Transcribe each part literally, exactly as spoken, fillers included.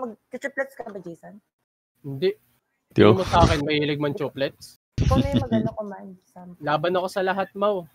mag-triplets ka ba, Jason? Hindi. Hindi mo sa akin, mahilig man chocolates. Ikaw na yung mag-ano command. Laban ako sa lahat, Mau.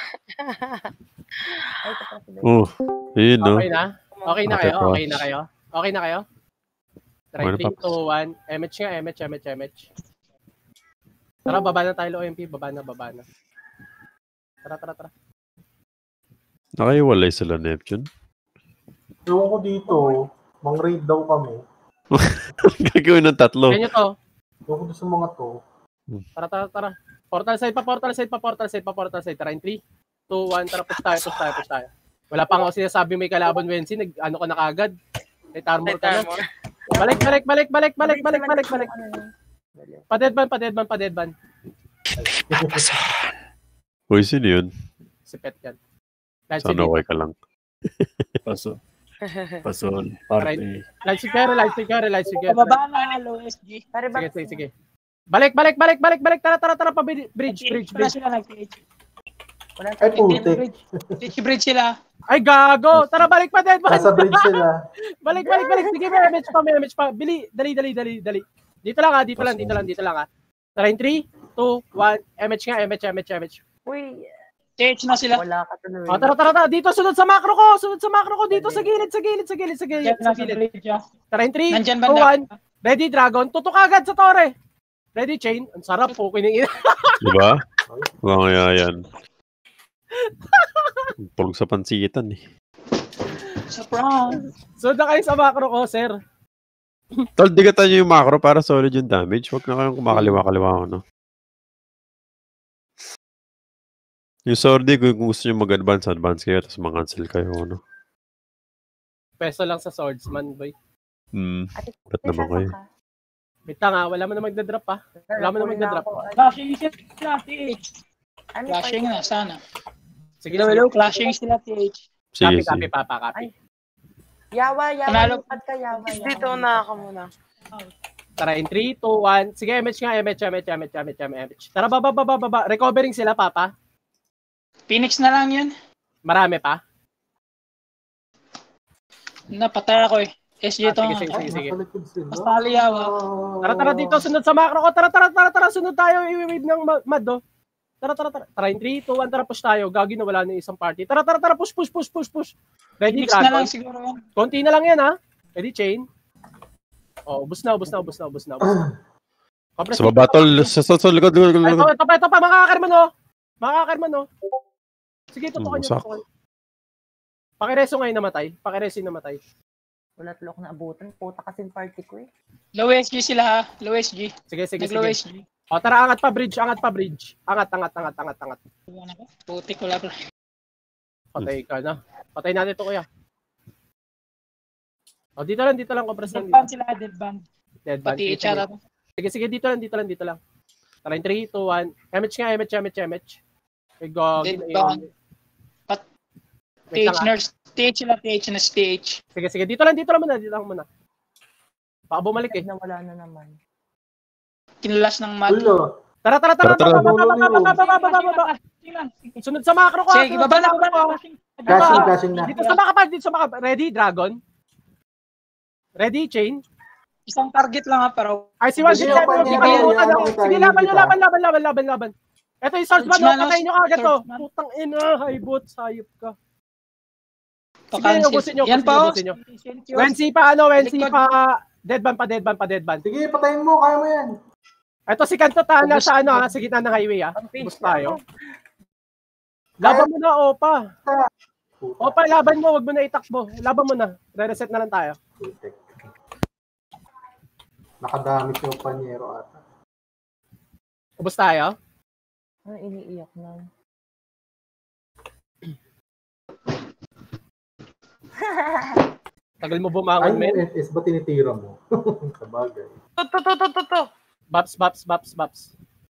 Ay, oh, yun, no? Okay na? Okay na kayo? Okay na kayo? Okay na kayo? three, two, one. M H nga, M H, M H, M H. Tara, baba na tayo, O M P. Baba na, baba na. Tara, tara, tara. Nakaiwalay sila, Neptune. Ewan ko dito, mang-raid daw kami. Gagawin ng tatlo. Ganyan to. Ewan ko doon sa mga to. Tara, tara, tara. Portal side pa, portal side pa, portal side pa, portal side. Tara, in three, two, one. Tara, push tayo, push tayo, push tayo. Wala pa nga ako sinasabi may kalaban, Wensi. Nag, ano ka na kagad? May armor ka na. Balik, balik, balik, balik, balik, balik, balik, balik. Pa-deadban, pa-deadban, pa-deadban. Uy, sino yun? Si Pet yan. Sana okay ka lang. Paso. Pason. Party. Light sigara, light sigara, light sigara. Pababa na, low S G. Sige, sige, sige. Balik, balik, balik, balik, balik. Tara, tara, tara, pa bridge, bridge, bridge. Ay, putik. Bridge, bridge sila. Ay, gago. Tara, balik pa, deadban. Nasa bridge sila. Balik, balik, balik. Sige, may M H pa, may M H pa. Bili, dali, dali, dali, dali. Dito lang ha, dito lang, dito lang, dito lang ha. Tara, in three, two, one. M H nga, M H, M H, M H. Uy. T H na sila. Wala ka tuloy. Oh, tara, tara, tara. Dito, sunod sa macro ko. Sunod sa macro ko. Dito, sa gilid, sa gilid, sa gilid, sa gilid. Sa gilid. Tara, in three, two, one. Ready, Dragon. Tutok agad sa tore. Ready, Chain. Ang sarap po. Kiningin. Diba? Wala kaya yan. Pulog sa pansitan eh. Surprise. Sunod na kayo sa macro ko, sir. Tol, digatan nyo yung macro para solid yung damage. Huwag na kayong kumakaliwa-kaliwa, no? Yung sordi, kung gusto nyo mag-advance, advance kayo, tapos mag-cancel kayo, no? Peso lang sa swordsman, boy. Hmm, ba't naman kayo? Bita nga, wala mo na magdadrop, ha? Wala mo na magdadrop. Flashing sila, T H. Flashing na, sana. Sige, hello, hello, flashing sila, T H. Copy, copy, papa, copy. Yawa, yawa, lupad ka, yawa, yawa. Dito na ako muna. Tara, in three, two, one. Sige, M H nga, M H, M H, M H, M H, M H. Tara, baba, baba, baba. Recovering sila, papa. Phoenix na lang yun. Marami pa? Napatay ako eh. S G to. Ah, sige, sige, sige. Basta aliyawa. Tara, tara dito. Sunod sa macro ko. Tara, tara, tara, tara. Sunod tayo. I-wave ng mad, oh. Tara, tara, tara. Tara, in three, two, one. Tara, push tayo. Gagi na wala na isang party. Tara, tara, tara. Push, push, push, push, push. Ready, Phoenix na lang siguro. Konti na lang yan, ha? Ready, Chain. Oh, ubus na, ubus na, ubus na, ubus na. Sa baba, tol. Sa sa likod. Ito, ito pa, ito pa. Makakakarman, oh. Makakakarman, oh. Sige, tutukan nyo, tutukan. Pakireso ngayon namatay. Pakireso yung namatay. Wala tuloy ako naabutan. Puta kasing party ko eh. Low S G sila ha. Low S G. Sige, sige, Nag-low sige. S G. O, tara, angat pa bridge, angat pa bridge. Angat, angat, angat, angat, angat. Putik ko lang. Patay ka na. Patay natin ito, kuya. O, dito lang, dito lang. Compress lang Deadban dito. sila, deadban. Deadban. Pati itsara. Sige, sige, dito lang, dito lang, dito lang. Tara, in three, two, one. M H nga, M H, M H, M H. May gagawin. Deadban. Pat. T H nurse. T H sila, T H na T H. Sige, sige. Dito lang, dito lang muna. Dito lang muna. Baka bumalik eh. Na wala na naman. Kinalas ng mat. Tara, tara, tara. Tara, tara. Sunod sa macro ko. Sige, ibaba na, ibaba na. Cashing, cashing na. Dito sa makapag, dito sa makapag. Ready, Dragon? Ready, Chain? Isang target lang ha, pero... Ay, si Juan, sige, sige, laban nyo, laban, laban, laban, laban, laban. Ito yung swordsman, no? Patayin nyo kagad to. Putang ina, haibot, sayop ka. Sige, ubusin nyo, yan pa, ubusin nyo. Wensi pa, ano, Wensi pa, deadban pa, deadban pa, deadban. Sige, patayin mo, kaya mo yan. Ito si Kanto Tana sa ano, sa gitna ng highway, ha? Ubus tayo. Laban mo na, Opa. Opa, laban mo, wag mo na itakbo. Laban mo na, re-reset na lang tayo. Nakadamit yung panyero ata. Ubus tayo? Ano, iniiyak na. Tagal mo bumangon, men. Ay, S S ba tinitira mo? Sabagay. To, to, to, to, to, to. Baps, baps, baps, baps.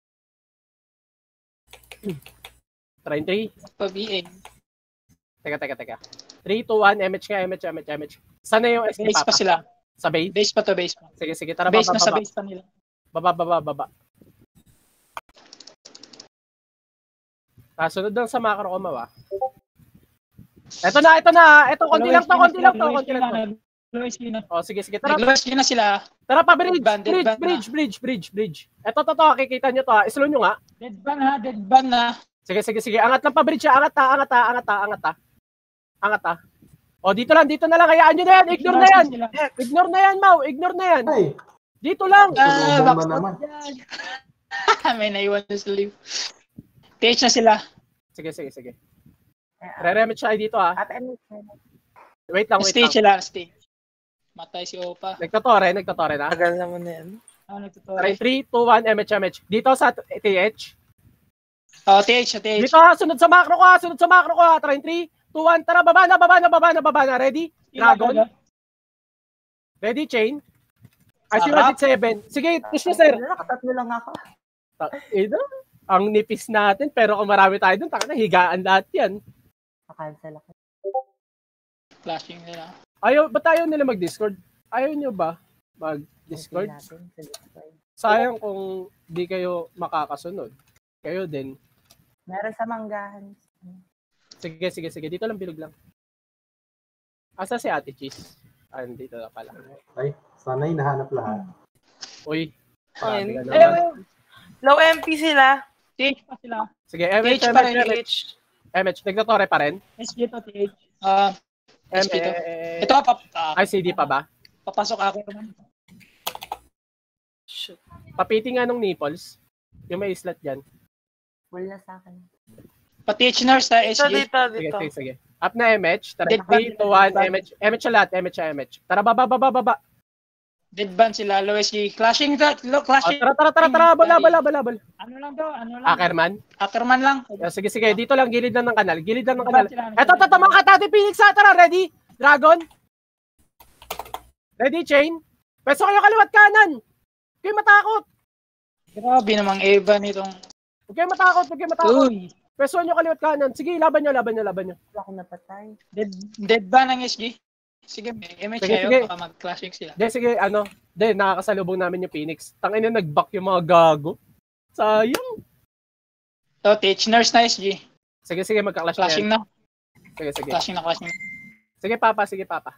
Try three. Pa-B A. Teka, teka, teka. three, two, one, M H nga, M H, M H, M H. Sana yung S K Base pa sila. Sa base? Base pa to, base pa. Sige, sige. Tara, base baba, na sa baba. base pa nila. Baba, baba, baba. Ah, sunod lang sa macro ko, mawa. Ito na, ito na. Ito, konti lang to, konti lang to, konti lang to. Low S G na. O, sige, sige. Tara, Nag-low S G na sila. tara pa, bridge, Dead ban, dead bridge, ban na. bridge, bridge, bridge, bridge. Eto, to, to, kikita nyo to ha. Slow nyo nga. Dead ban ha, dead ban na. Sige, sige, sige. Angat lang pa, bridge ha. Angat ha, angat ha, angat ha, angat ha. Angat ha. O, dito lang, dito na lang. Hayaan nyo na yan. Ignore na yan. Ignore na yan, Mau. Ignore na yan. Ay, Dito lang. Ah, Tulungan back ba naman? May naiwan na sa live. T H na sila. Sige, sige, sige. Eh, Re-remit siya dito ha. At ano, Wait lang, wait Stage lang. sila, stage. Matay si Opa. Nagtotore, nagtotore na. Tagal naman na yan. Ah, Try nagtutuloy. three, two, one, M H, M H. Dito sa T H. Oh, T H, T H. Dito ha, sunod sa macro ko ha. Sunod sa macro ko ha. Try three, two, one. Tara, baba na, baba na, baba na, baba na. Ready? Dragon. Ready, chain. I see Sarap. one seven. Sige, push na, sir. nakatatlo lang ako. Ito, ang nipis natin. Pero kung marami tayo dun, taka na, higaan lahat yan. Nakancel ako. Flashing nila. Ayaw, ba't ayaw nila mag-Discord? Ayaw nyo ba mag-Discord? Okay natin sa Discord. Sayang kung di kayo makakasunod. Kayo din. Meron sa manggahan. Sige, sige, sige. Dito lang, bilog lang. Asa si Ate Cheese? Ah, dito na pala. ay, sana'y nahanap lahat. Uy. Ayun. Marami ka Eh, naman. low M P sila. T H pa sila. Sige, M H, T H M pa H, rin, M T H. H. M H, nagtotore pa rin? S G to, T H. Ah, M S G to. H. Ito, pap ah, Ay, C D pa ba? papasok ako naman. Shit. Papiti nga nung nipples. Yung may islat dyan. Full na sa akin. Pa-T H nurse sa S Dito, G. dito, Sige, dito. sige, sige. Up na M H. Tara, Dead three, ban, two, one, dead ban. M H. M H siya lahat. M H siya, M H. Tara, baba, baba, baba. Dead ban sila, low S G. Clashing, that, low, Oh, clashing. tara, tara, tara, tara. Bala, bala, bala, bala. Ano lang to, ano lang. Ackerman. Ackerman lang. Oh, sige, sige. Dito lang, gilid lang ng kanal. Gilid lang ng Dead ban kanal. sila. Eto, eto, mga katati Phoenix ha. Tara, ready? Dragon. Ready, chain? Peso kayo kaliwat kanan. Huwag kayo matakot. Grabe namang Eva nitong. Huwag kayo matakot. Huwag kayo matakot. Uy, Peso nyo kaliwat kanan. Sige, laban nyo, laban nyo, laban nyo. Wala akong napatay. dead, dead ban ng S G. Sige, may M H Sige, kayo, sige. baka mag-clashing sila. De, sige, ano. De, nakakasalubong namin yung Phoenix. Tangin na nag-back yung mga gago. Sayang. So, T H nurse na S G. Sige, sige, magka-clash na Clashing yan. na. Sige, sige. Clashing na, clashing na. Sige, papa, sige, papa.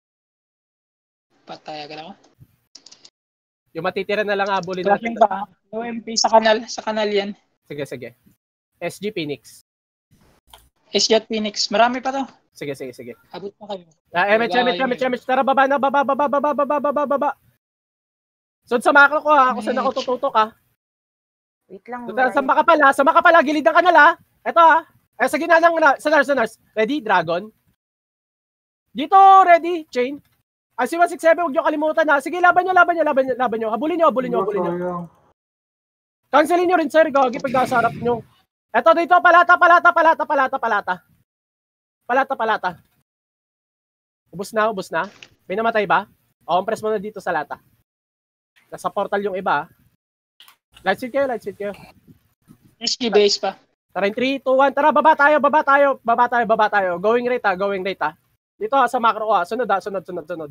Patay agad ako. Yung matitira na lang habulin Clashing natin. pa. Low M P sa kanal, sa kanal yan. Sige, sige. S G Phoenix. S G at Phoenix. Marami pa to. Sige, sige, sige. Abot pa kayo. Ah, M H, M H, M H, M H. Tara, baba na, baba, baba, baba, baba, baba, baba. So, sa macro ko ha, kung saan ako tututok ha. Wait lang. So, sa makapala, sa makapala, gilid ng kanal ha. Ito ha. Eh, sa gina ng, sa nurse, sa nurse. Ready, Dragon. Dito, ready, chain. Ah, si one six seven, huwag nyo kalimutan ha. Sige, laban nyo, laban nyo, laban nyo, laban nyo. Habulin nyo, habulin nyo, habulin nyo. Sayang. Cancelin nyo rin, sir. Gagi, pag nasa harap nyo. Eto dito, palata, palata, palata, palata, palata. Palata, palata. Ubus na, ubus na. May namatay ba? O, press mo na dito sa lata. Nasa portal yung iba. Light speed kayo, light speed kayo. S G base pa. Tara, three, two, one. Tara, baba tayo, baba tayo, baba tayo, baba tayo. Going rate ha, going rate ha. Dito ha, sa macro ha. Sunod ha, sunod, sunod, sunod.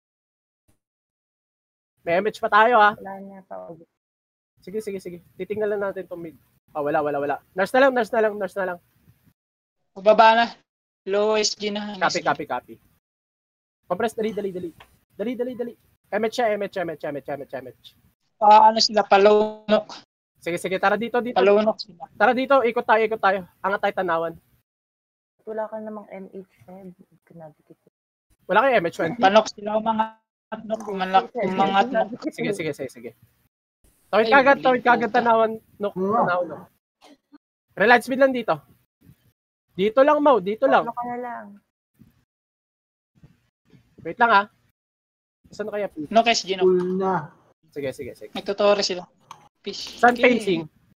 May M H pa tayo ha. Wala na pa. Sige, sige, sige. Titingnan lang natin itong mid. Ah, wala, wala, wala. Nurse na lang, nurse na lang, nurse na lang. Pababa na. Low S G na. Copy, copy, copy. Compress, dali, dali, dali. Dali, dali, dali. M H siya, M H, M H, M H, M H, M H. Pa, ano sila, palunok. Sige, sige, tara dito, dito. Palunok sila. Tara dito, ikot tayo, ikot tayo. Angat tayo tanawan. Wala ka namang M H eh. Kinabikit. Wala kayo M H one. Panok sila, umangat nok, umangat, umangat nok. Sige, sige, sige, sige. Tawid kagad, tawid kagad tanawan. Nok, tanawan, nok. Relight speed lang dito. Dito lang, Mau, dito lang. Ano ka na lang? Wait lang ah. Saan kaya? Nok S G, no. Full na. Sige, sige, sige. Nagtutore sila. Fish. Sun facing.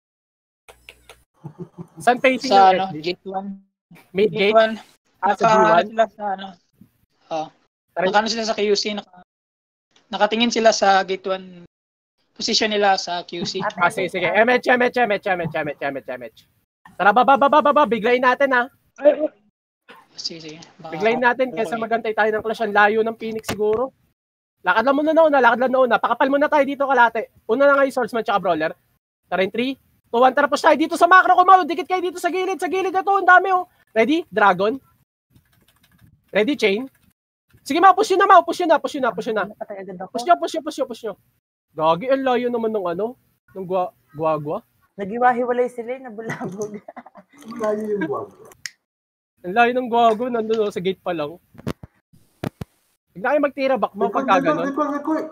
Sun facing Sa, yung ano, S D. gate one. Mid Gate gate. one. Ah, sa G Naka, one. sila sa, ano. Oh. Tara, Nakano sila sa Q C. Naka, nakatingin sila sa gate one. Position nila sa Q C. Ah, sige, sige. M H, M H, M H, M H, M H, M H, M H. Tara, baba, baba, baba. Biglayin natin ha. Sige, sige. Baka- Biglayin natin okay. kaysa magantay tayo ng clash. Ang layo ng Phoenix siguro. Lakad lang muna na una, lakad lang na una. Pakapal muna tayo dito kalate. Una na nga yung swordsman tsaka brawler. Tara in three, two, one, tara push tayo dito sa macro ko, Mau. Dikit kayo dito sa gilid, sa gilid na to. Ang dami oh. Ready? Dragon. Ready, chain. Sige, ma, push yun na, ma. Push yun na, push yun na, push yun na. Napatay agad ako. Push nyo, push nyo, push nyo, push nyo. Gagi, ang layo naman ng ano, ng gwa, guagwa. Nagiwahiwalay sila, nabulabog. Layo yung wag. Ang layo ng guagwa, nandun sa gate pa lang. Huwag na kayo magtira back mo pagka gano'n. Record, record.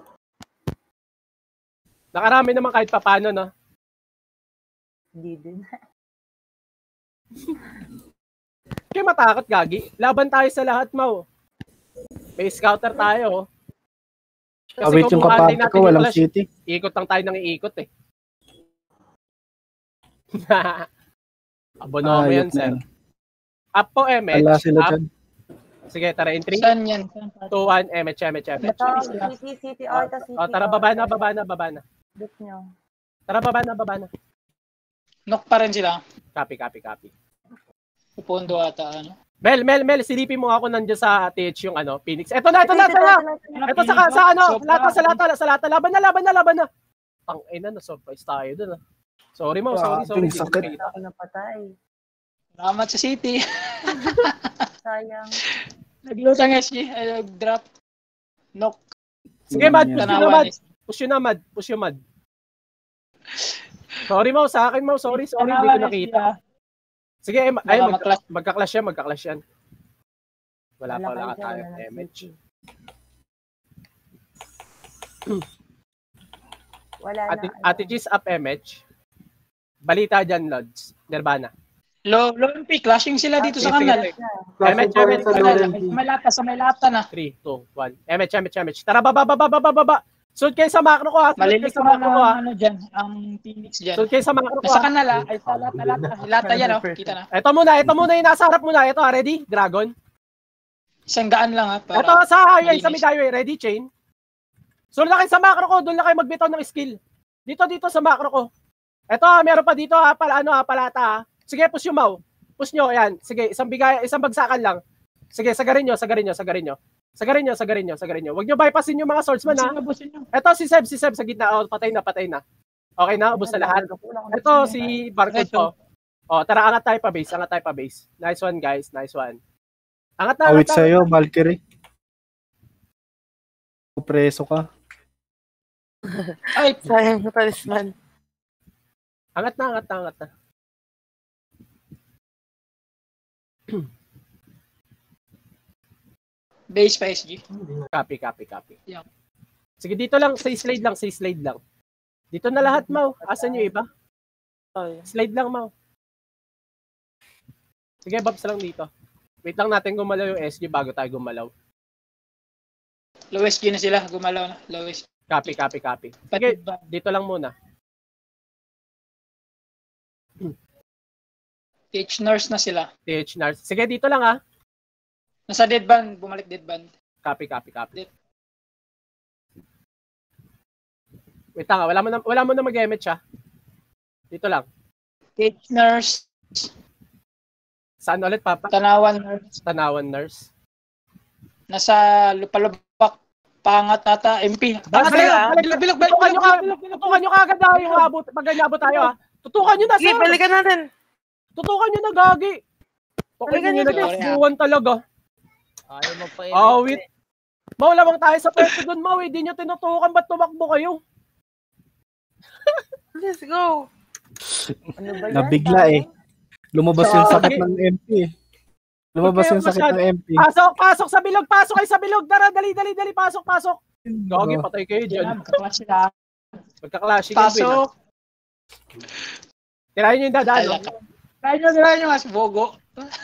Nakarami naman kahit papano, no? Hindi din. Kaya matakot, Gagi. Laban tayo sa lahat, Mau. May scouter tayo, oh. Awit yung kapatid ko, walang city. Ikot lang tayo ng iikot, eh. Abono mo yan, sir. Up po, M H. Wala sila Up. dyan. Sige, tara, in three, Saan yan? two, one, M H, M H, M H. Ito, city, city, oh, ito, city. O, tara, baba na, baba na, baba na. Dip nyo. Tara, baba na, baba na. Knock pa rin sila. Copy, copy, copy. Pupondo ata, ano? Mel, Mel, Mel, silipin mo ako nandiyan sa T H yung ano, Phoenix. Eto na, eto na, eto na. Ito sa, sa ano, lata, sa lata, sa lata. Laban na, laban na, laban na. Ang ina, na-surprise tayo dun, ah. Sorry mo, sorry, sorry. Ah, sakit. Hindi ko Ako napatay. Salamat sa City. Sayang. Naglutang S G. Ay, nag-drop. Knock. Sige, Mad, push yun na, Tanawan. Mad. Push yun na, Mad. Push yun, Mad. Sorry mo, sa akin mo. Sorry, sorry, hindi ko nakita. Sige, ay, ay mag, magka-clash yan, magka-clash yan. Wala pa, wala ka tayo. M H. Wala Ate, na. Ate G's up M H. Balita dyan, Lods. Nirvana. Low, low M P. Clashing sila dito sa Sige, kanal. sige. Flashing pa rin sa Kanal. Lorenti. May lata sa may lata na. three, two, one. M H, M H, M H. Tara, baba, baba, baba, baba. Sunod kayo sa macro ko, ha. Sunod kayo Malilit sa ko macro ko, ha. na ano dyan. Ang Phoenix dyan. Sunod kayo sa macro ko, Nasa ha. kanal ah. Ay, sa lata, lata. Lata yan oh. Kita na. Ito muna, ito muna yung nasa harap muna. Ito, ha. Ready? Dragon. Isang gaan lang ha. Para Ito sa highway, sa malinis. mid highway. Ready, chain? Sunod na kayo sa macro ko. Doon na kayo magbitaw ng skill. Dito, dito sa macro ko. Ito, ha. Meron pa dito, ha. Pala, ano, ha. Palata, ha. Sige, push yung Mau. Push nyo, ayan. Sige, isang bigay, isang bagsakan lang. Sige, sagarin nyo, sagarin nyo, sagarin nyo. Sagarin nyo, sagarin nyo, sagarin nyo. Huwag nyo bypassin yung mga swordsman, ha. Ito, si Seb, si Seb sa gitna. Oh, patay na, patay na. Okay na, ubos na lahat. Ito, si Barcode po. Oh, tara, angat tayo pa base, angat tayo pa base. Nice one, guys, nice one. Angat na, Awit angat na. sa'yo, Valkyrie. Preso ka. Ay, Sayang na talisman. Angat na, angat na, angat na. base pa S G. Copy, copy, copy. Yeah. Sige, dito lang, say slide lang, say slide lang. Dito na lahat, Mau. Asan yung iba? Slide lang, Mau. Sige, Babs lang dito. Wait lang natin gumalaw yung S G bago tayo gumalaw. Low S G na sila. Gumalaw na. Low S G. Copy, copy, copy. Sige, Pati ba? dito lang muna. T H nurse na sila. T H Nars. Sige, dito lang, ha. Nasa dead band. Bumalik dead band. Copy, copy, copy. Wait lang, ha. Wala mo na, wala mo na mag-M H, ha. Dito lang. T H nurse. Saan ulit, Papa? Tanawan nurse. Tanawan Nurse. Nasa lupalubak. Pangat ata. M P. Balik, Balik, balik, balik, balik, Tutukan nyo balik, ka, tutukan nyo kagad na yung abot, pag ganyan abot tayo, ha. Tutukan nyo na, Sige, sir. balikan natin. Tutukan nyo na, Gagi. Tutukan Balikan nyo nyo na, na. takbuhan talaga. Ayaw magpa-M H. Oh, wait. Mau, lamang tayo sa pwesto doon, Mau. Hindi nyo tinutukan, ba't tumakbo kayo? Let's go. Ano ba yan? Nabigla eh. Lumabas yung sakit ng M P. Lumabas yung sakit ng M P. Pasok, pasok sa bilog, pasok kayo sa bilog. Tara, dali, dali, dali, pasok, pasok. Gagi, patay kayo dyan. Magka-clash sila. Magka-clash kayo. Pasok. Tirahin nyo yung dadaan. Try nyo, try nyo mas bogo.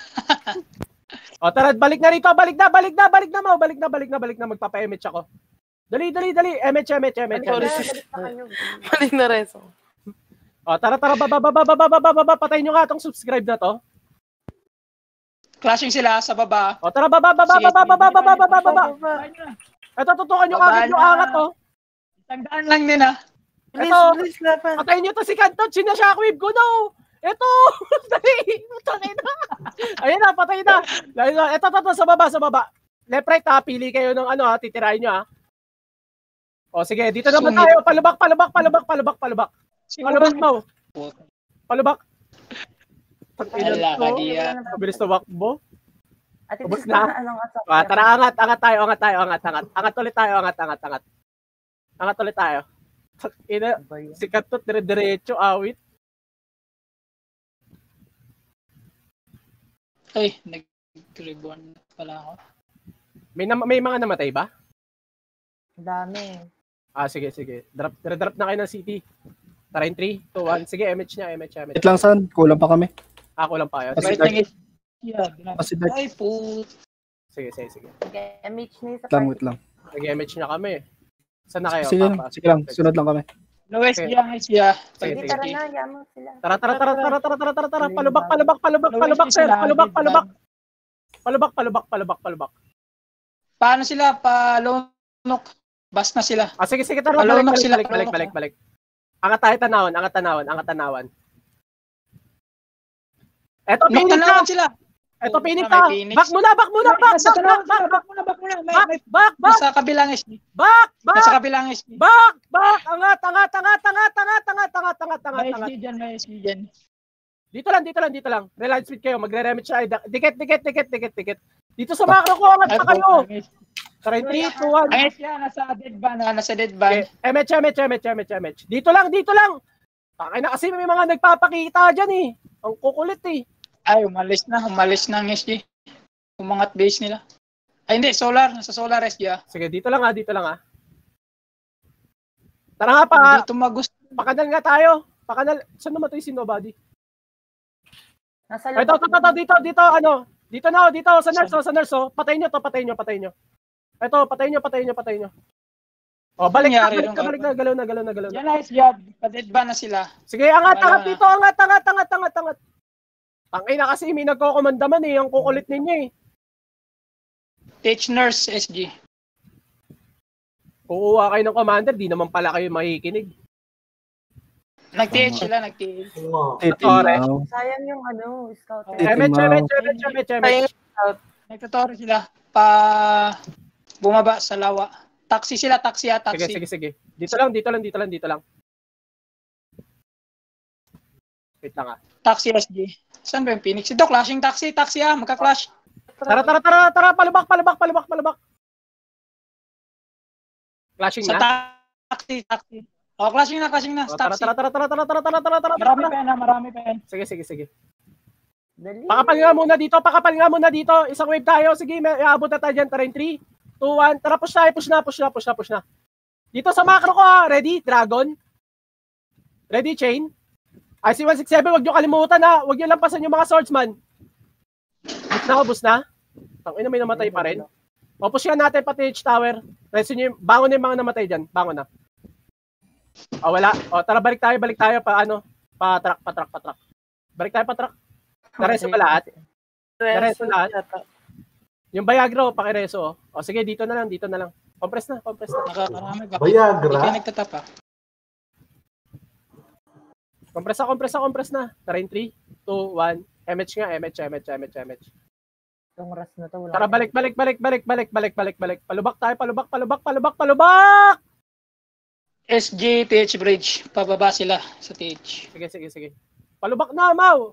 O, tara, balik na rito, balik na, balik na, balik na, Mau. Balik na, balik na, balik na, magpapa-M H ako. Dali, dali, dali, M H, M H, M H. Sorry, sis. Balik na Reso. O, tara, tara, baba, baba, baba, baba, baba, patayin nyo nga itong subscribe na to. Clashing sila sa baba. O, tara, baba, baba, Sige, baba, baba, baba, baba, baba, baba. Try nyo. Ito, tutukan nyo Baba kagad yung na. angat, to. Isang daan lang din ah. Bilis, Ito. bilis, laban. Patayin nyo to si Kanto, sinashockwave ko, no! Ito! Dali! Patayin na! Ayun na, patay na! Dahil na, ito, ito, ito, sa baba, sa baba. Left, right, ha? Pili kayo ng ano, ha? Titirahin nyo, ha? O, sige, dito naman Sungit. tayo. Palubak, palubak, palubak, palubak, palubak. Palubak, Mau. Palubak. Ala, kadiya. Mabilis na wakbo. Ate, Ubus gusto na? na anong asap? Ah, tara, angat, angat tayo, angat tayo, angat, angat. Angat ulit tayo, angat, angat, angat. Angat ulit tayo. Ina, sikat to, dire-diretso, awit. Ay, nag-reborn pala ako. May, nam- may mga namatay ba? Dami. Ah, sige, sige. Drop, drop na kayo ng city. Tara in three, two, one. Sige, M H niya, M H niya, M H. Wait lang, San. Kulang pa kami. Ako lang pa yun. Kasi Bait Dark. ng yeah, Kasi Dark. Ay, po. Sige, sige, sige. Sige, M H na yung sa Wait lang, party. wait lang. Nag-M H na kami. Saan na kayo? Sige lang, Papa? sige lang. Sunod lang kami. Lowest Okay. yeah, is yeah. Sige, Sige, sige. tara na, yaman sila. Tara, tara, tara, tara, tara, tara, tara, tara. Palubak, palubak, palubak, palubak, sir. Palubak, palubak. Palubak, palubak, palubak, palubak. Paano sila? Palunok. Bas na sila. Ah, sige, sige, tara. Palunok Balik, sila, balik, balik, palunok. balik, balik. Angat tayo tanawan, angat tanawan, angat tanawan. Eto, Nok pinig ka! tanawan sila. Eto, pinig Ah, may ka! Phoenix. Back muna, back muna, back, Nasa back, tanawan back, sila. back, Back muna, back muna. May, back, may, back, back, nasa kabilang S D. back, Nasa back, kabilang S D. back, back, angat, angat, angat, angat, angat, angat, angat, angat, angat, May S angat. D dyan, may S D dyan. Dito lang, dito lang, dito lang. Reliance speed kayo, magre-remit siya. Dikit, dikit, dikit, dikit, dikit. Dito sa macro ko, angat pa kayo. Tara, three, two, one. Ang S D yan, nasa dead ban. ah, Nasa dead ban. Okay. M H, M H, M H, M H, M H. Dito lang, dito lang. Takay na kasi may mga nagpapakita dyan eh. Ang kukulit eh. Ay, umalis na. Umalis na ang S D. Umangat base nila. Ay, hindi. Solar. Nasa solar S D ah. Sige, dito lang ha, dito lang ha. Tara nga pa, Dito magusto. pakanal nga tayo. Pakanal, saan namatay si Nobody? Nasa Ay, ito, ito, ito, dito, dito, ano. Dito na, oh, dito, sa nurse, oh, sa nurse, oh. Patayin nyo to, patayin nyo, patayin nyo. Ito, patayin nyo, patayin nyo, patayin nyo. Oh, balik na, Nangyari balik nung na, balik na, galaw na, galaw na, galaw na. Yan na S D ah. Pa-dead ban na sila. Sige, angat, Wala angat na. dito, angat, angat, angat, angat, angat. Tangay na kasi may nagkokomandaman eh, ang kukulit ninyo eh. Teach nurse S D. Kukuha kayo ng commander, di naman pala kayo makikinig. Nag-T H sila, nag-T H. Oo nga. Tore. Titimaw. Sayang yung ano, scout. Oh. M H, M H, M H, M H, M H. Nagtuturo sila pa bumaba sa lawa. Taxi sila, taxi ah, Sige, taxi. sige, sige. Dito lang, dito lang, dito lang, dito lang. Wait lang ah. Taxi S D. Saan ba yung Phoenix? Ito, clashing taxi, taxi ah, magka-clash. Tara, tara, tara, tara, palubak, palubak, palubak, palubak. Flashing Sa na. taxi, taxi. Oh, clashing na, clashing na, Oh, sa tara, taxi. tara, tara, tara, tara, tara, tara, tara, tara, Marami tara. pa yan ah, marami pa yan. Sige, sige, sige. Dali. Pakapal nga muna dito, pakapal nga muna dito. Isang wave tayo. Sige, may aabot na tayo dyan. Tara in three, two, one. Tara, push tayo, push na, push na, push na, push na. Dito sa macro ko ha. Ready? Dragon. Ready, chain. I C one six seven, wag nyo kalimutan ha. Wag nyo lampasan yung mga swordsman. Bus na ko, bus na. Tangina, may namatay pa rin. O, push yan natin pati H tower. Resin nyo yung, bangon na yung mga namatay dyan. Bangon na. O, wala. O, tara, balik tayo, balik tayo. Pa, ano? Pa truck, pa truck, pa truck. Balik tayo pa truck. Nareso ba lahat? Nareso lahat? Yung Viagra, pakireso. O, sige, dito na lang, dito na lang. Compress na, compress na. Nakakarami ba? Viagra? Hindi ka nagtatapa. Compress na, compress na, compress na. Tara in three, two, one. M H nga, M H, M H, M H, M H. Itong ras na to. Wala Tara, na. balik, balik, balik, balik, balik, balik, balik, balik. Palubak tayo, palubak, palubak, palubak, palubak! S G, T H bridge. Pababa sila sa T H. Sige, sige, sige. Palubak na, Mau!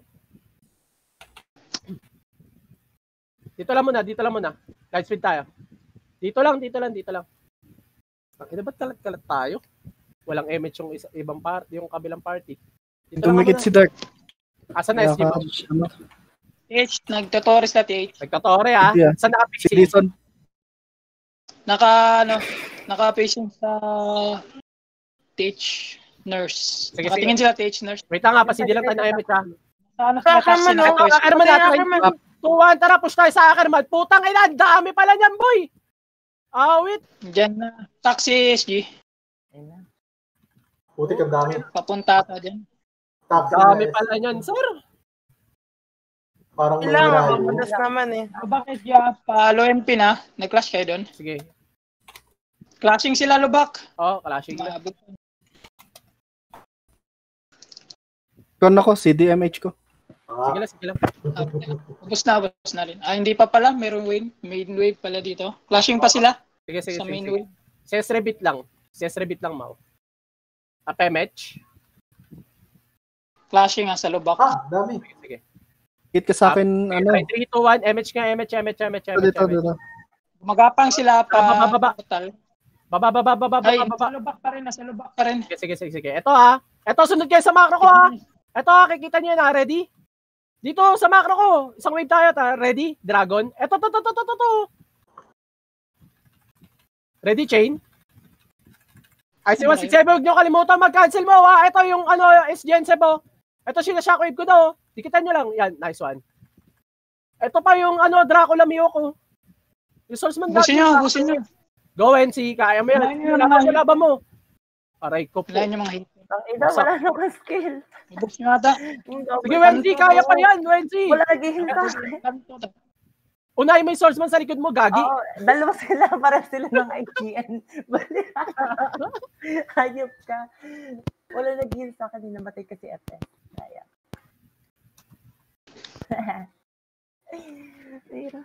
Dito lang muna, dito lang muna. Light speed tayo. Dito lang, dito lang, dito lang. Bakit ba't kalat-kalat tayo? Walang M H yung isa, ibang party, yung kabilang party. Dito lang Dumikit muna. si Dark. Asan na S G mo? Ano? T H, nagtutoris na T H. Nagtatore ha? Hindi, ah. Saan Si naka-pixie? Dison. Naka, ano, naka-patient sa T H nurse. Sige, Nakatingin sila T H nurse. Wait lang nga, pasindi lang tayo ng M H ha. Sa ano sila taxi Ackerman, na oh. request. Ackerman natin. Ackerman. Tuwan, tara, push tayo sa Ackerman. Putang ina, ang dami pala niyan, boy! Awit! Diyan na. Taxi S G. Ayun na. Puti ka dami. Papunta ka dyan. Taxi Dami na, pala niyan, sir. parang may Kailangan, rayo. mabunas naman eh. Lubak S G ah. Pa-low M P na. Nag-clash kayo doon. Sige. Clashing sila lubak. Oh, clashing na. Maabot. Kon ako, C D M H ko. Ah, Sige lang, sige lang. Ubus na, ubus na rin. Ah, hindi pa pala. Meron wave. Main wave pala dito. Clashing pa sila. Sige, sige, Sa sige. main sige. wave. Ses rebit lang. Ses rebit lang, Mau. Up M H. Clashing ah sa lubak. ah, dami. Sige, sige. Hit ka sa akin, ano. three, two, one, M H nga, M H, M H, M H, M H. Dito, dito. Magapang sila pa. Baba, baba. Total. Baba, baba, baba, baba, Ay, baba. sa lubak pa rin, nasa lubak pa rin. Sige, sige, sige, sige. Ito ha. Ito, sunod kayo sa macro ko ha. Ito ha, kikita nyo yan ha. Ready? Dito sa macro ko. Isang wave tayo ha. Ready? Dragon. Ito, to, to, to, to, to, to. Ready, chain? Ay, si one six seven, huwag nyo kalimutan mag-cancel mo ha. Ito yung ano, S G N Sebo. Ito sila shockwave ko daw. Dikitan nyo lang. Yan, nice one. Ito pa yung ano, Dracula Miyoko. Resource man Busin nyo, busin nyo. Go N C, kaya mo yan. Laban mo, laban mo. Aray ko po. Wala nyo mga hit. Ang ina, wala nang skill. Bubos nyo ata. Sige, N C, kaya pa yan, N C. Wala nag-heal ka. Unay may source man sa likod mo, Gagi. Oo, dalawa sila, para sila ng I G N. Hayop ka. Wala nag-heal sa akin, namatay kasi F S. Kaya. Tira.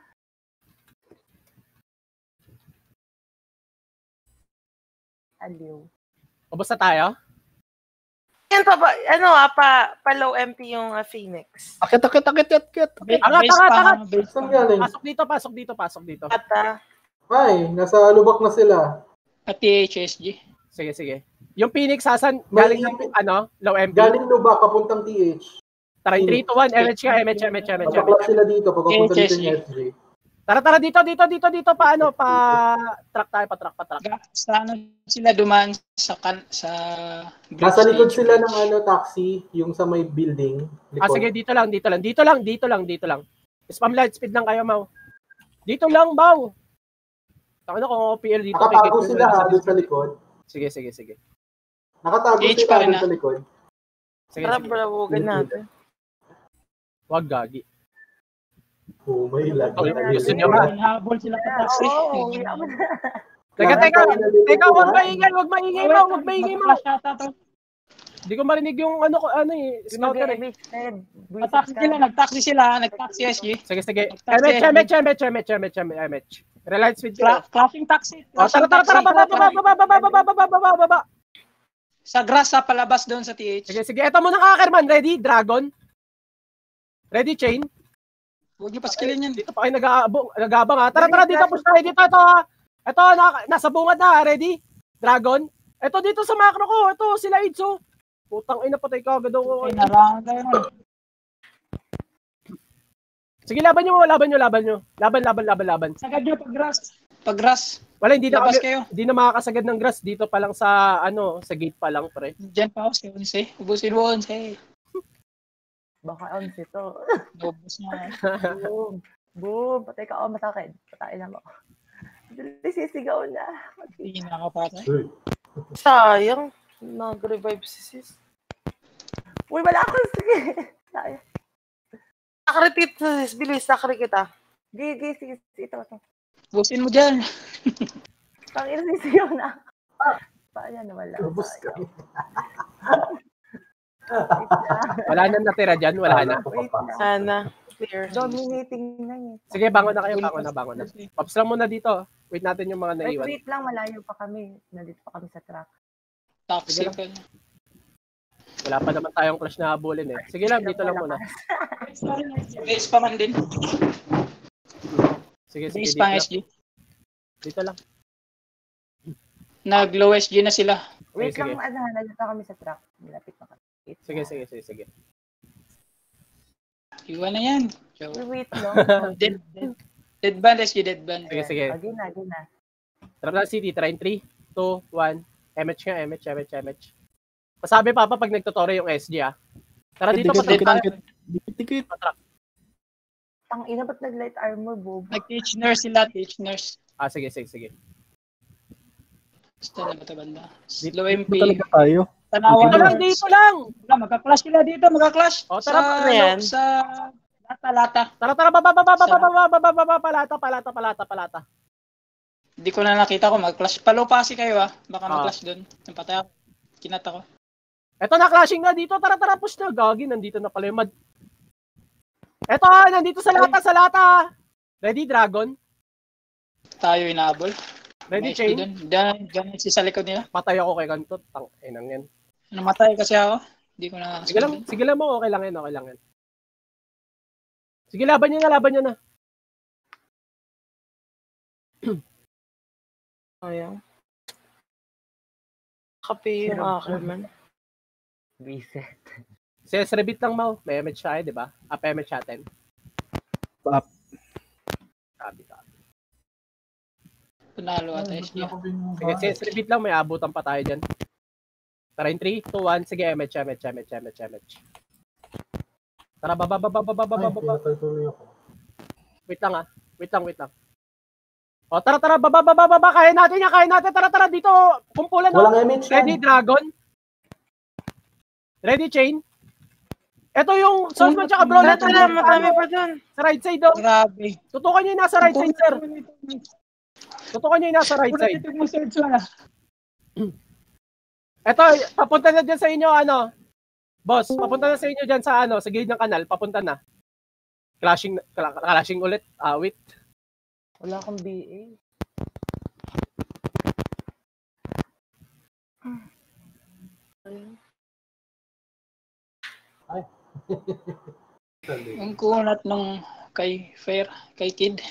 Aliw. Ubos na tayo? Yan pa ba, ano ah, pa, pa low M P yung uh, Phoenix. Akit, akit, akit, akit. Angat, angat, angat. Saan galing? Pasok dito, pasok dito, pasok dito. Ata. Ay, nasa lubak na sila. At T H S G. Sige, sige. Yung Phoenix, sasan, May galing ng, ipit- ano, low M P. Galing lubak, papuntang T H. Tara, three, two, one, M H ka, M H, M H, M H, M H. Papaklap sila dito, pagkapunta dito T H S G. yung S G. Tara, tara, dito, dito, dito, dito, pa, ano, pa, track tayo, pa, track, pa, track. Sa ano sila dumaan sa kan sa Nasa likod sila ng ano, taxi, yung sa may building. Ah, Likod. sige, dito lang, dito lang, dito lang, dito lang, dito lang. Spam light speed lang kayo, Mau. Dito lang, Mau. Taka na kung O P L dito. Nakatago kikita sila mo lang ha, doon sa likod. Sige, sige, sige. Nakatago H sila pa rin, doon ah. sa likod. Sige, Tara, sige. brawogan natin. Wag, Gagi. Oh, may lag. Okay, gusto nyo ba? Habol sila sa taxi. Oo, Teka, teka, teka, wag maingay, wag maingay, Mau, wag maingay, Mau. Mag-flash ata to. Hindi ko marinig yung ano ko, ano eh, scouter eh. Nag-taxi sila, nagtaxi sila, nagtaxi S G. Sige, sige. Taxi, M H, M H, M H, M H, M H, M H. Relight speed Cla- ko. Clashing taxi. Oh, tara, tara, tara, baba, baba, baba, baba, baba, baba, baba, baba. Sa grass sa palabas doon sa T H. Sige, sige. Eto muna ka, Ackerman. Ready? Dragon? Ready, chain? Huwag niyo pa skillin yan. Dito pa kayo nag-aabang, nag-aabang ha. Tara, tara, dito, push tayo dito. Ito ha. Ito, na, nasa bungad na ha. Ready? Dragon? Ito dito sa macro ko. Ito, sila Idso. Putang ina, patay ka agad ako. Ay, narangan tayo nun. Sige, laban nyo, laban nyo, laban nyo. Laban, laban, laban, laban. Sagad nyo pag grass. Pag grass. Wala, hindi na, Labas kami, kayo. hindi na makakasagad ng grass. Dito pa lang sa, ano, sa gate pa lang, pre. Diyan pa ako si Onse. Ubusin mo Onse. Baka on to. Ubus niya. Boom. Boom. Patay ka. Oh, masakit. Patay na mo. Sisigaw na. Hindi nakapatay. Sayang. Nag-revive si sis. Uy, wala ako. Sige. Sayang. Nakritit sa sis. Bilis, nakri kita. Gigi, sige. Ito, ito. Ubusin mo dyan. Tangina, sisigaw na. Paano na wala? Ubus ka. Wala na natira dyan, wala na. Wait na. Sana. Clear. Dominating na eh. Sige, bangon na kayo, bangon na, bangon na. Pops lang muna dito. Wait natin yung mga Wait, naiwan. wait lang. Malayo pa kami. Nandito pa kami sa truck. Toxic ka niya. Wala pa naman tayong clash na habulin eh. Sige lang, dito lang muna. Base pa man din. Sige, sige, Base dito pa lang. S G. Dito lang. Nag-low S G na sila. Wait Sige, lang, ano, nandito pa kami sa truck. Malapit na kami. Wait Sige, na. sige, sige, sige. Iwan na yan. Wait lang. Dead, dead. Dead band S G, dead band. Sige, sige. Again na, again na. Tara na, City. Try in three, two, one. M H nga, M H, M H, M H. Pasabi, Papa, pag nagtutore yung S G, ah. Tara dito, Dikit, patrack dikit, tayo. dikit. Dikit, dikit. Patrack. Ang ina, ba't nag-light armor, bobo? Nag-teach nurse sila, teach nurse. Ah, sige, sige, sige. Gusto na ba ito banda? Low M P. Dito talaga tayo. Tanawan Dito lang, dito lang! Wala, magka-clash sila dito, magka-clash. O, tara, sa, ano yan? Sa lata-lata. Tara, tara, baba, baba, baba, baba, baba, baba, palata, palata, palata, palata. Hindi ko na nakita ko, mag-clash. Palupasi kayo ah. Baka Ah. mag-clash doon. Napatay ako. Kinata ko. Eto na, clashing na dito. Tara, tara, push na. Gagi, nandito na pala yung mad. Eto ha, nandito sa lata, sa lata. Ready, Dragon? Tayo inaabol. Ready, May Chain? doon. Diyan, diyan si sa likod nila. Patay ako kay Kanto. Tang, inang yan. Namatay kasi ako. Hindi ko na... Sige lang, sige lang mo. Okay lang yan, okay lang yan. Sige, laban nyo na, laban nyo na. Ayaw. Kape yung Ackerman. Reset. Ses rebit lang mo. May image siya eh, di ba? Up image natin. Up. Sabi ka. Panalo ata S G. Sige, ses rebit lang. May abutan pa tayo dyan. Tara in three, two, one. Sige, image, image, image, image, image. Tara, baba, baba, baba, baba, baba. Wait lang ah. Wait lang, wait lang. O, tara, tara, baba, baba, baba. Kaya natin yan, kaya natin. Tara, tara, dito. Kumpulan. Walang image yan. Ready, Dragon. Ready, Chain. Ito yung Saltman tsaka Brawler. Tara, marami pa dun. Sa right side, oh. Grabe. Tutukan nyo yung nasa right side, sir. Tutukan nyo yung nasa right side. Ito, papunta na dyan sa inyo, ano. Boss, papunta na sa inyo dyan sa, ano, sa gilid ng kanal. Papunta na. Clashing, clashing ulit. Awit. Wala akong B A. Ay. Ang kunat nung kay Fair, kay Kid.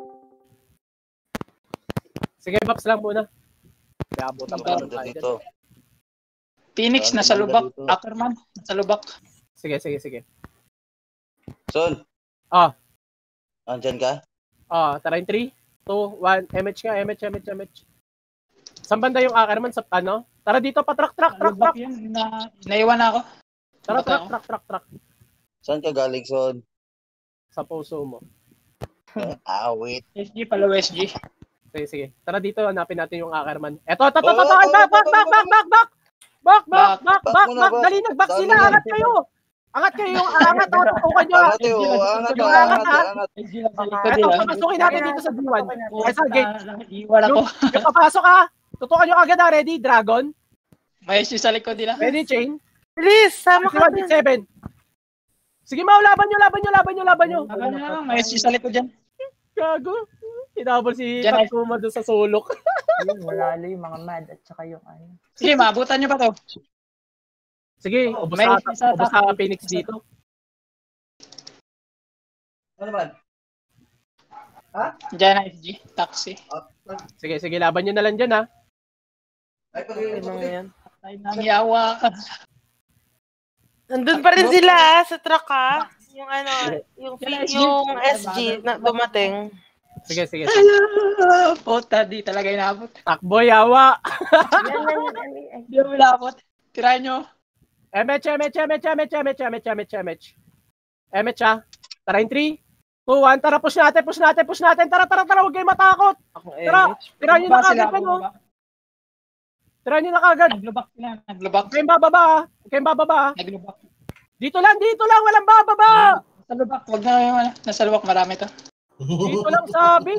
Sige, Baps lang muna. Kaya abutan mo Ikaw. tayo Dito. dyan. Phoenix nasa lubak, Ackerman nasa lubak. Sige, sige, sige. Son. Ah. Andyan ka? Ah, tara in three, two, one. M H ka, M H, M H, M H. Saan banda yung Ackerman sa ano? Tara dito, pa-truck, truck, truck, truck. Lubak yun, na, naiwan na ako. Tara, Baka truck, ako. truck, truck, truck. Saan ka galing, Son? Sa puso mo. Awit. S G pala S G. Sige, sige. Tara dito, hanapin natin yung Ackerman. Eto, eto, eto, eto, back, back, back, back, back, back, back. Back, back, back, back, back. Dali, nag-back sila. Angat kayo. Angat kayo yung angat. Tutukan nyo. Angat yun, angat, Yung angat, angat, ha. angat. S G lang sa likod Eto, nila. papasukin natin dito sa D one. Ay, sa gate. Iwan ako. Yung, yung papasok ha. Tutukan nyo agad ha. Ready, Dragon. May S G sa likod nila. Ready, Chain. Please, sama ka one dun. seven. Sige, Mau, laban nyo, laban nyo, laban nyo, laban nyo. Laban na lang, may S G sa likod dyan. Gago. Hinabol si Diyan, Tatsuma doon sa sulok. Yun, malalo yung mga mad at saka yung ano. Sige, maabutan nyo pa to. Sige, ubos May sa, isa ubos ta- sa Phoenix dito. Ano naman? Diyan na S G, taxi. Sige, sige, laban nyo na lang dyan ha. Ay, pag Okay lang yan. Tayo nang yawa. Nandun pa rin sila ah, sa truck ha. Yung ano, yung, yung S G na dumating. Sige, sige. Puta, di talaga inabot. Takbo, yawa. Yan, yan, yan, yan. Di mo inabot. Tirahan nyo. M H, M H, M H, M H, M H, M H, M H, M H. M H ha. Tara in three, two, one. Tara, push natin, push natin, push natin. Tara, tara, tara. Huwag kayong matakot. Akong Tara, M H. tirahan nyo na Bumaba sila, kagad. Ano? bumaba. Tirahan nyo na kagad. Naglubak sila, naglubak. Huwag kayong bababa ha. Huwag kayong bababa ha. Naglubak. Dito lang, dito lang. Walang bababa. Nasa lubak, wag na yung ano. Nasa lubak, marami to. Dito lang sabi.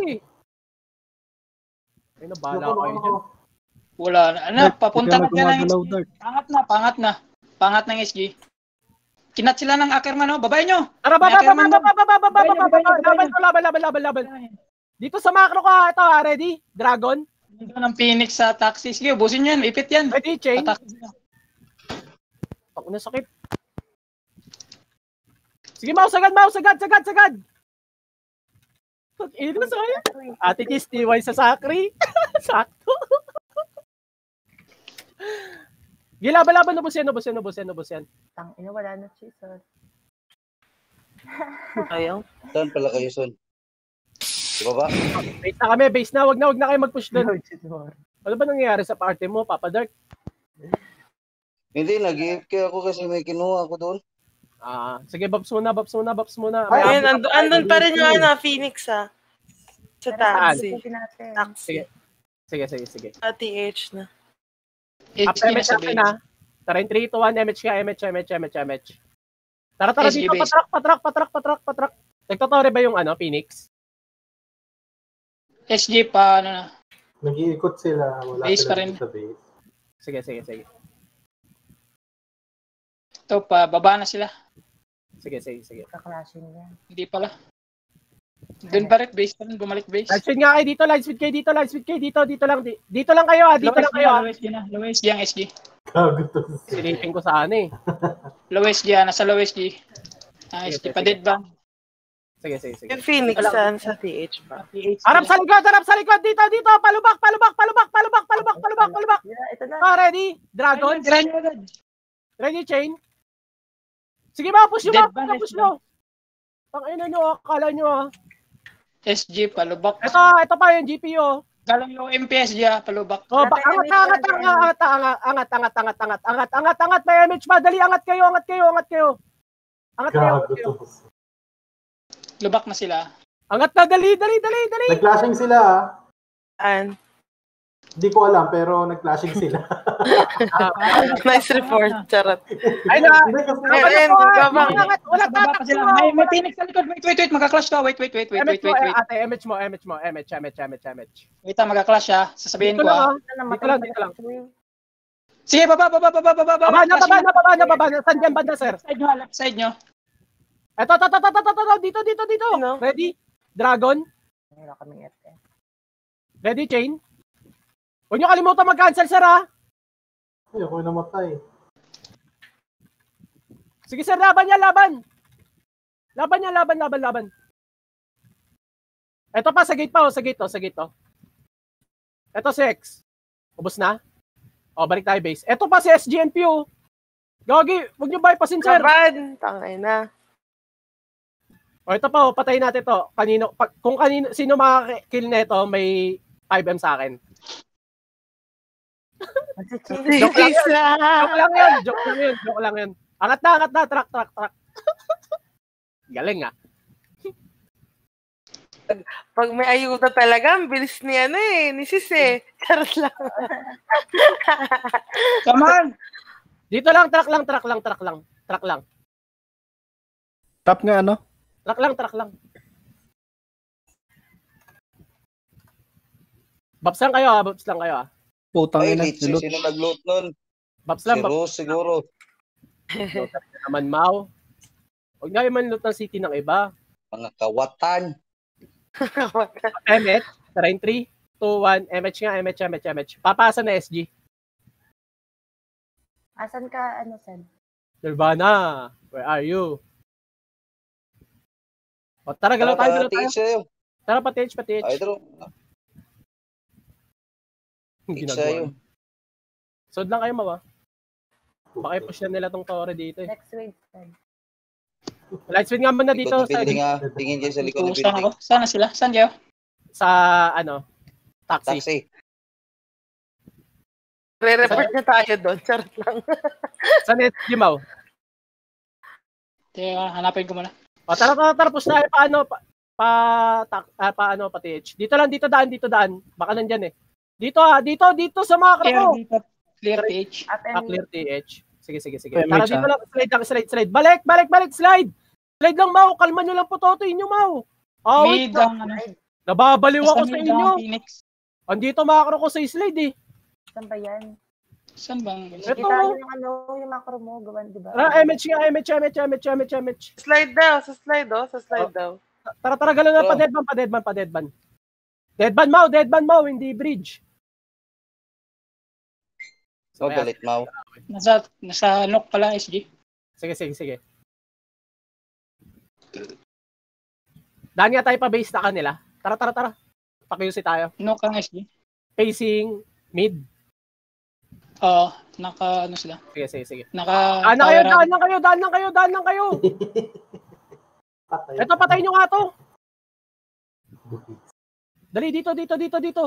Ay, nabala kayo dyan. Wala na. Ano, papunta na dyan ng S Gumagalaw, G. Dark. Pangat na, pangat na. Pangat ng S G. Kinat sila ng Ackerman, oh. Babay nyo. Tara, baba, Kaya baba, naman- baba, baba, baba, Babay nyo, baba, babay nyo, baba. babay Laban nyo. ko, laban, laban, laban, laban. Dito sa macro ko ha. Ito ha, ready? Dragon. Dito ng Phoenix sa taxi. Sige, ubusin yan. Ipit yan. Ready, Chain. Attack sila. Ako na sakit. Sige, Mau, sagad, Mau, sagad, sagad, sagad. Ino na saya. Ate Kiss, T Y sa Sakri. Sakto. Gilaban-laban, nubos yan, nubos yan, nubos yan, nubos yan. Tang ina, wala na chisel. Ayaw. Saan pala kayo, Son? Di ba ba? Base na kami, base na. Wag na, wag na kayo mag-push doon. Ano ba nangyayari sa party mo, Papa Dark? Hindi, nag-I F K ako kasi may kinuha ako doon. Ah, sige, Babs muna, Babs muna, Babs muna. Ay, Ayun, andun, andun pa rin yung ano, Phoenix ah. Sa taxi. Sige. Sige, sige, sige. Sa T H na. Up H G M na H sa natin base. ha. Tara in three, two, one, M H ka, M H, M H, M H, M H. Tara, tara S G dito, base. patrak, patrak, patrak, patrak, patrak. Nagtotore ba yung ano, Phoenix? S G pa, ano na. Nag-iikot sila. Wala Base sila pa rin. dito sa base. Sige, sige, sige. Ito pa, baba na sila. Sige, sige, sige. Kaklashing yan. Hindi pala. Doon pa rin, base pa rin, bumalik base. Live speed nga kayo dito, live speed kayo dito, live speed kayo dito, dito lang, di- dito lang kayo ha, dito lang kayo ha. Low S G na, low S G ang S G. Gago to. Silipin ko sana eh. Low S G ah, nasa low S G. Ah, S G Sige, pa sige. dead ba? Sige, sige, sige. Yung Phoenix saan sa T H ba? Harap sa likod, harap sa likod. Dito, dito. Palubak, palubak, palubak, palubak, palubak, palubak, palubak. Ito na. Ah, ready? Dragon? Tira nyo agad. Ready, chain? Sige ba, push nyo Dead ba? ba, Push dead nyo. Tangina nyo, akala nyo ah. S G, palubak. Ito, ito pa yung G P U. Galang yung M P S G, ah, palubak. Oh, ba, angat, angat, angat, angat, angat, angat, angat, angat, angat, angat, angat, angat, may M H pa. Dali, angat kayo, angat kayo, angat kayo. Angat kayo, angat kayo. Lubak na sila. Angat na, dali, dali, dali, dali. Nag-flashing sila ah. An. Hindi ko alam, pero nag-flashing sila. Nice report, charot. Ay na, Ayun, babang. wala Baba pa sila. May, may Phoenix sa likod. Wait, wait, wait. Magka-clash to. Wait, wait, wait, wait, wait, wait, wait. Ate, M H mo, M H mo, M H, M H, M H, M H. Wait, ah, magka-clash ah. Sasabihin Dito ko lang, ah. ah. Dito lang, dito lang. Sige, baba, baba, baba, baba, baba. Baba na, baba na, baba na, baba na. Saan dyan banda, sir? Side nyo, left side nyo. Eto, eto, eto, eto, eto, eto, dito, dito, dito. Ano? Ready? Dragon? Wala kaming F F. Ready, chain? Huwag nyo kalimutan mag-cancel, sir, ha? Ay, ako yung namatay. Sige, sir, laban niya, laban. Laban niya, laban, laban, laban. Eto pa, sa gate pa, oh, sa gate, oh, sa gate, oh. Eto, si X. Ubus na? O, balik tayo, base. Eto pa, si S G N P, oh. Gagi, huwag nyo bypassin, sir. Laban. Tangay na. O, ito pa, oh, patayin natin to. Kanino, pag, kung kanino, sino makakill nito, may five M sa akin. Joke lang yun. Joke lang yun. Joke lang yun. Joke lang yun. Angat na, angat na. Track, track, track. Galing ah. Pag may ayuda talaga, ang bilis ni ano eh, ni Sis eh. Charot lang. Come on! Dito lang, track lang, track lang, track lang. Track lang. Top nga ano? Track lang, track lang. Babs lang kayo ah, babs lang kayo ah. Putang Ay, ina. Litsi, sino nag-loot nun? Babs Si lang, babs. Rose siguro. Naman, Mau. Huwag nga yung manloot ng city ng iba. Mga kawatan. M H, terrain three, two, one, M H nga, M H, M H, M H. Papasa na S G. Asan ka, ano, Sen? Nirvana, where are you? O tara, galaw tayo, galaw tayo. sa'yo. Tara, pati H, pati H. Ay, dro. Hindi Tig sa'yo. Sod lang kayo, mawa. Baka i-push na nila tong Tore dito eh. Next wave, Sen. Light speed nga muna dito Likod ng sa, building ah. Tingin kayo sa likod ng Saan building. ako? Sana sila? Saan kayo? sa ano, taxi. Taxi. Re-report na tayo doon. Charot lang. Sa net, Jimaw. Teka, hanapin ko muna. O, tara, tara, tara, push tayo pa, ano, pa, pa, ta, ah, pa, ano, pati H. Dito lang, dito daan, dito daan. Baka nandyan eh. Dito ah, dito, dito sa mga Clear, krako. dito. Clear T H. At Ah, clear T H. Sige, sige, sige. Okay, Tara Mitch, dito ah. lang, slide lang, slide, slide. Balik, balik, balik, slide. Slide lang, Mau. Kalma nyo lang po, totoy nyo, Mau. Oh, wait. Mid ang ano. Nababaliw ako Basta sa mid inyo. ang Phoenix. Andito makakro ko sa slide eh. saan ba yan? Saan bang? Ito. Kita nyo yung ano, yung macro mo, gawan, di ba? Tara, M H nga, M H, M H, M H, M H, M H. Slide daw. Sa slide oh. Sa slide daw. Tara, tara, gano'n na, Oh. pa deadban, pa deadban, pa deadban. Deadban, Mau, deadban, Mau, hindi bridge. So, Huwag galit, Mau. Nasa, nasa knock pala, S G. sige, sige, sige. Daan nga tayo pa base na kanila. Tara, tara, tara. Pakiusi tayo. Knock ang S G. Facing mid. Oo, naka, ano sila? Sige, sige, sige. Naka, Daan na kayo, tower daan na kayo, daan na kayo, daan na kayo. Patay. Ito, patayin nyo nga to. Dali, dito, dito, dito, dito.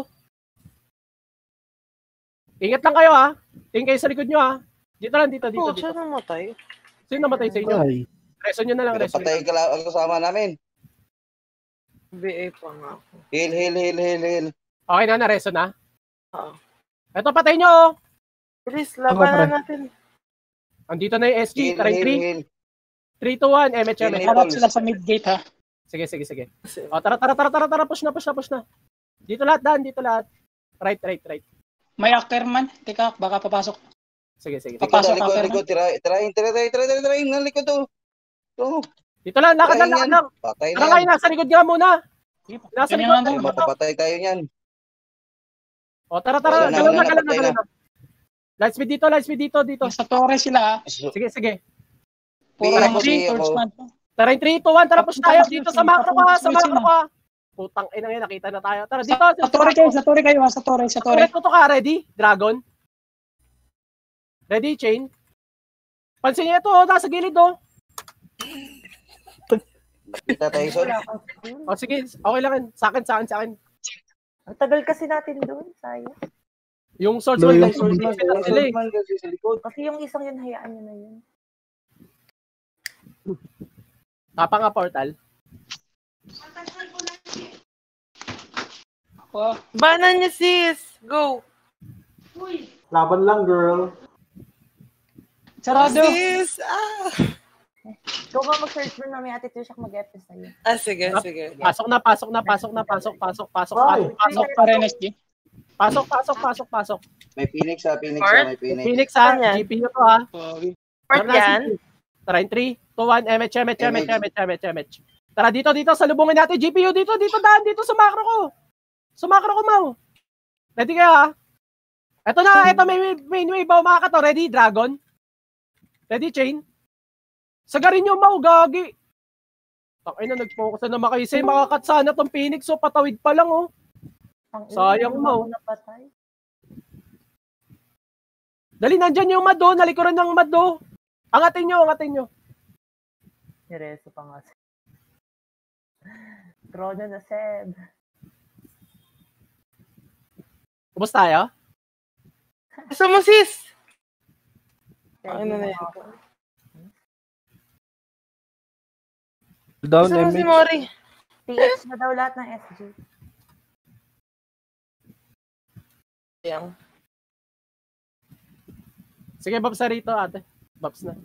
Ingat lang kayo ha. Tingin kayo sa likod nyo ha. Dito lang, dito, dito, Oh, dito. siya namatay. Sino namatay sa inyo? Ay. Reso nyo na lang, Pero reso nyo patay na. ka lang ang kasama namin. B A pa nga ako. Heal, heal, heal, heal, heal. Okay na, na-reso na. Oo. Ito, patayin nyo oh. Please, labanan natin. Andito na yung S G. Heal, Try heal, three, heal. three, two, one. M H, M H. Heal, Harap sila sa mid gate ha. Sige, sige, sige. O, tara, tara, tara, tara, tara. Push na, push na, push na. Dito lahat, daan. Dito lahat. Right, right, right. May Ackerman. Teka, baka papasok. Sige, sige, sige. Likod, Papasok likod, ka, likod. Tirahin, tirahin, tirahin, tirahin, tirahin. Ang likod to. Ito. Dito lang, lakad lang, Tirahin lakad yan. lang. Patay na Tara kayo, yan. nasa likod nga muna. Nasa Ganyan likod. lang daw. Nasa likod. Mapapatay tayo niyan. O, tara, tara. Wala na, Galaw wala na, na, galaw na, patay galaw na. na. Light speed dito, light speed dito, dito. Nasa torre sila ha. So, Sige, sige. Puro Di lang ako, G, di first ako. man. Tara, in three, two, one, tara, push tayo dito sa macro ka, sa macro ka. Putang ina ngayon, nakita na tayo. Tara, dito. Sa torre kayo, sa torre kayo, sa torre, sa torre. Tuto ka, ready? Dragon. Ready, chain. Pansin niyo ito, oh, nasa gilid, oh. Kita tayo, Sol. O, sige, okay lang yan. Sa akin, sa akin, sa akin. Ang tagal kasi natin doon, sayang. Yung swordsman, Yung yung swordsman sila eh. kasi sa likod. Kasi yung isang yun, hayaan nyo na yun. Tapa nga portal. Wow. Banan niya, sis. Go. Laban lang, girl. Sarado. Sis. Ah. Ikaw ba mag-search mo na may attitude siya mag-F S sa'yo? Ah, sige, sige. Pasok na, pasok na, pasok na, pasok, pasok, pasok, Ay. pasok, pasok, Pa rin, S G. pasok, pasok, pasok, pasok. May Phoenix ha, Phoenix Part? ha, may Phoenix. Phoenix ha, Saan yan? G P U to ha. Part yan. Tara, in three, two, one, M H, M H, M H, M H, M H, M H. Tara, dito, dito, salubungin natin. G P U dito, dito, daan, dito sa macro ko. Sa macro ko, Mau. Ready kayo ha? Ito na, ito may main wave ba mga kato. Ready, Dragon? Ready, Chain? Sagarin nyo, Mau, gagi. Takay na, nag-focus na naman kayo. Say, makakat sana tong Phoenix, so patawid pa lang, oh. Sayang, Mau. Dali, nandyan yung Mado, nalikuran ng Mado. Angatin nyo, angatin nyo. Nireso pa nga. Trono na, Seb. Ubus tayo? Gusto mo, sis? Ano Ano na yan? Down, Gusto mo si M H. Mori? T H na daw lahat ng S G. Yang. Sige, Babs na rito, ate. Babs na.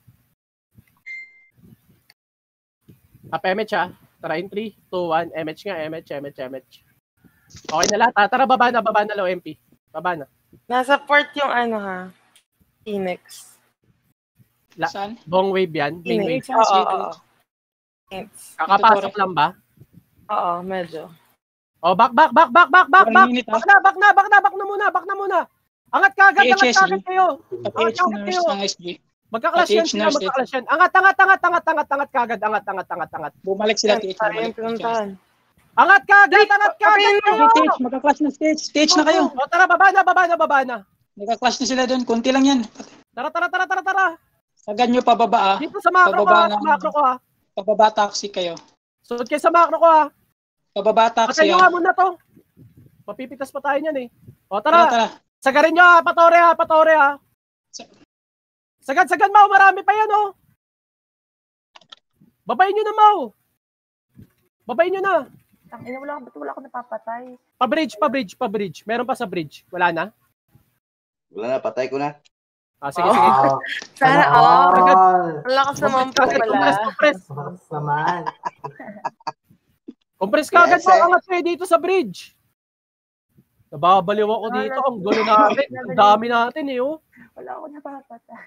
Up M H ha. Tara in three, two, one. M H nga, M H, M H, M H. Okay na lahat ha. Tara, baba na, baba na low M P. Baba na. Nasa port yung ano ha. Phoenix. La- Saan? Bong wave yan. Main wave. Phoenix. Oo, oo, oo. Phoenix. Kakapasok lang ba? Oo, medyo. Oh, back, back, back, back, back, back, One back. minute, Back na, back na, back na, back na muna, back na muna. Angat ka agad, angat ka agad kayo. Angat H ka agad nurse kayo. ng S G. Magka-clash yan H sila, nurse, magka-clash yan. Angat, angat, angat, angat, angat, angat ka agad. Angat, angat, angat, angat. Bumalik sila, T H. Sayang Bumalik. yung pinuntahan. Angat ka agad, angat ka agad kayo. T H, magka-clash na stage. Stage na kayo. O tara, baba na, baba na, baba na. Magka-clash na sila doon. Kunti lang yan. Tara, tara, tara, tara, tara. Sagad nyo pababa ah. Dito sa macro ko Pababa ha, sa ng- macro ko ha. Pababa taxi kayo. Sunod kayo sa macro ko ha. Pababa Patay taxi nyo ah. nga muna to. Papipitas pa tayo niyan eh. O Tara, tara, tara. sagarin nyo ha, patore ha, patore ha. Sa- Sagad, sagad Mau, marami pa yan oh. Babayin nyo na Mau. Babayin nyo na. Ang ina, wala, ba't wala ako napapatay? Pa-bridge, pa-bridge, pa-bridge. Meron pa sa bridge. Wala na? Wala na, patay ko na. Ah, sige, Oh. sige. Ah, Sana come all. on. Ang lakas naman po Compress, compress, pala. compress. Mas naman. Compress ka agad Yes, mo, eh. angat kayo dito sa bridge. Nababaliw ako dito. Ang gulo natin. Ang dami natin eh, oh. Wala ako napapatay.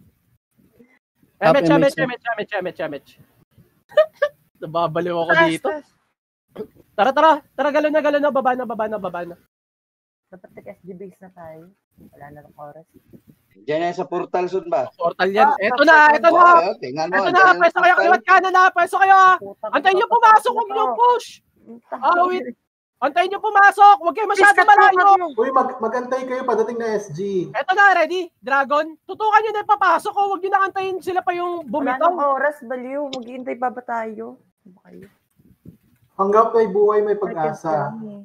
M H, M H, M H, M H, M H, M H, M H. Nababaliw ako Tas, dito. tas. Tara, tara. Tara, galo na, galo na. Baba na, baba na, baba na. Dapat nag-S G base na tayo. Wala na ng oras. Diyan yan sa portal soon ba? Portal yan. Ah, Eto na, eto na. Okay, okay. Tingnan mo. Eto dyan na, yan sa pwesto kayo. portal. Kaliwat kanan na, pwesto kayo ha. Putang Antayin nyo ina, pumasok, huwag ito. nyo push. Putang Ah, ina. wait. Antayin nyo pumasok, huwag kayo masyado Sis, cut mo, cut malayo. mo. Uy, mag magantay kayo padating na S G. Eto na, ready? Dragon. Tutukan nyo na yung papasok ko. Huwag nyo na antayin sila pa yung Wala bumitaw. nang oras, baliw. Maghihintay pa ba tayo? Ano ba kayo? Hanggang may buhay may pag-asa. Market lang eh.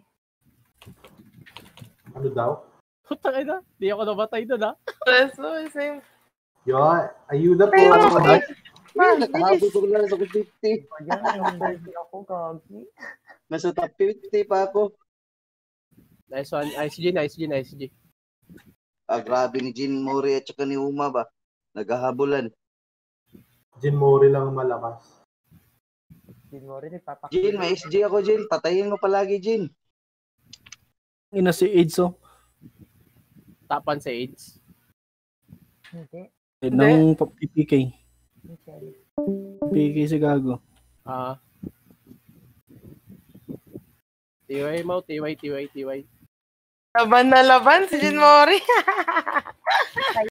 Ano daw? Putang ina, di ako namatay doon ha. Preso, same. Yun, ayuda po. Pero, Ano, Uy, nakahabol ko lang sa fifty. Ayan, nag-birthday ako, gagi. Nasa top fifty pa ako. Nice one. Nice G, nice G, nice G. Ah, grabe ni Jin Mori at saka ni Uma ba? Naghahabulan. Jin Mori lang malakas. Hindi mo rin ipapakita. Jin, may S G ako, Jin. Patayin mo palagi, Jin. Ina si AIDS oh. Tapan sa AIDS. Hindi. Eh, ng P P K. Michelle. P P K si Gago. Ah. T Y mo, T Y, T Y, T Y. Laban na laban si Jin Mori.